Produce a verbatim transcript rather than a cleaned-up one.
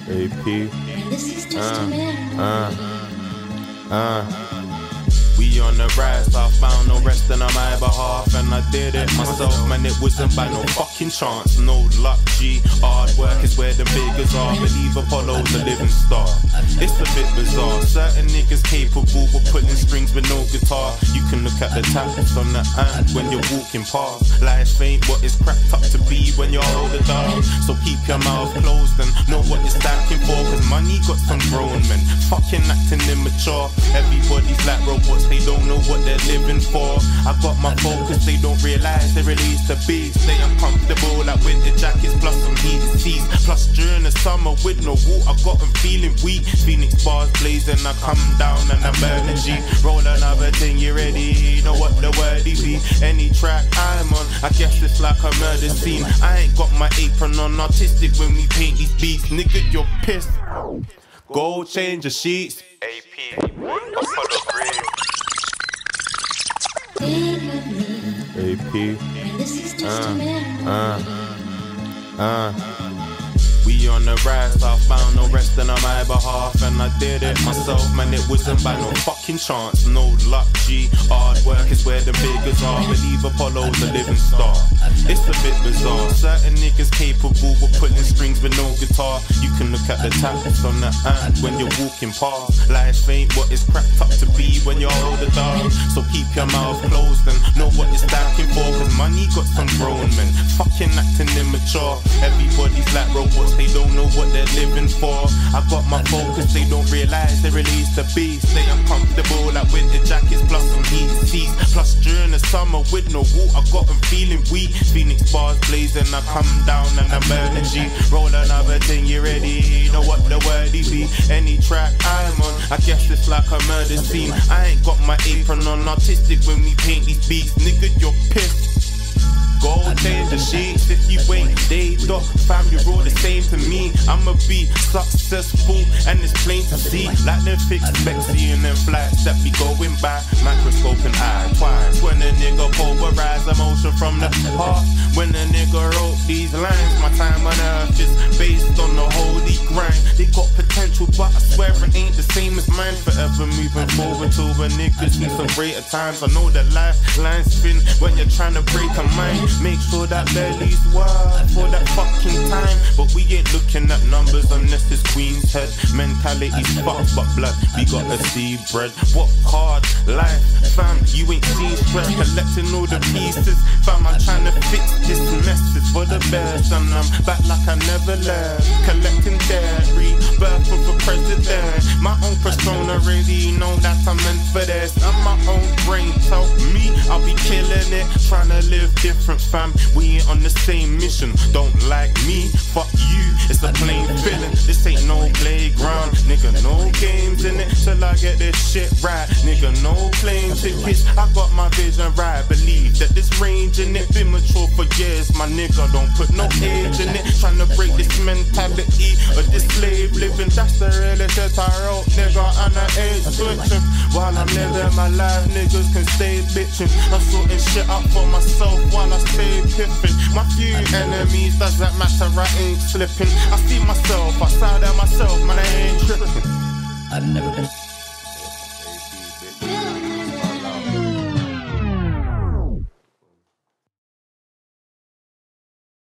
A P. Uh, uh, uh. We on the rise, southbound, no resting on my behalf. And I did it myself, man, it wasn't by no fucking chance. No luck, G, hard work is where the biggers are. Believe Apollo's a living star. It's a bit bizarre, certain niggas capable of pulling strings with no guitar. You can look at the taps on the hand when you're walking past. Life ain't what it's cracked up to be when you're older, dog. So keep your mouth closed and know what you're stacking for. Cause money got some grown men fucking acting immature. Everybody's like robots, they don't know what they're living for. I got my focus, they don't realize they release the beats. They uncomfortable like winter jackets plus some heated seats. Plus during the summer with no water, I got them feeling weak. Phoenix bars blazing, I come down and I'm burning G. Roll another thing, you ready? Know what the word be? Any track I'm on, I guess it's like a murder scene. I ain't got my apron on, artistic when we paint these beats. Nigga, you're pissed. Go change the sheets. A P. A P. Uh, uh, uh. We on the rise, southbound, no resting on my behalf. And I did it myself, man, it wasn't by no fucking chance. No luck, G, hard work is where the biggers are. Believe Apollo's a living star. It's a bit bizarre, certain niggas capable of pulling strings with no guitar. You can look at the taps on the hand when you're walking past. Life ain't what it's cracked up to be when you're older, dog. So keep your mouth closed and know what you're stacking for. Cause money got some grown men fucking acting immature. Everybody's like robots, they don't know what they're living for. I got my focus, they don't realize they release the beast. They uncomfortable like winter jackets plus some heated seats. Plus during the summer with no water, I got them feeling weak. Phoenix bars blazing, I come down and I'm burning G. Roll another thing, you ready? Know what the word be? Any track I'm on, I guess it's like a murder scene. I ain't got my apron on, artistic when we paint these beats. Nigga, you're pissed. Go change the sheets if you ain't dazed off. Fam, you're all the same to me. I'ma be successful and it's plain to see. Like them fixed Bexy and them flights that be going by. Microscope and eye twice. When a nigga pulverize emotion from the heart. When a nigga wrote these lines, my time on earth is based on the holy grind. They got potential, but I swear it ain't the same as mine. Forever moving forward till the niggas need some greater times. I know that lifelines spin when you're trying to break a mind. Make sure that belly's wide for that fucking time. But we ain't looking at numbers unless it's Queen's head. Mentality's fucked, but blood, we gotta see bread. What hard life, fam, you ain't seen stress. Collecting all the pieces, fam, I'm trying to fix this message for the best. And I'm back like I never left. Collecting dairy, birth of a president. My own persona, really know that I'm meant for this. And my own brain told me I'll be killing it. Trying to live different, fam, we ain't on the same mission. Don't like me, fuck you, it's a plain feeling. This ain't no playground, nigga, no games in it. Till I get this shit right, nigga, no plane tickets. I got my vision right, believe that there's range in it. Been mature for years, my nigga, don't put no age in it. Trying to break this mentality of this slave living. That's the realest shit I wrote, nigga, and I ain't switching. While I'm living my life, niggas can stay bitching. I'm sorting shit up for myself while I stay piffing. My few enemies, doesn't matter, I ain't slipping. I see myself, I sound at myself, man, I ain't tripping. I've never been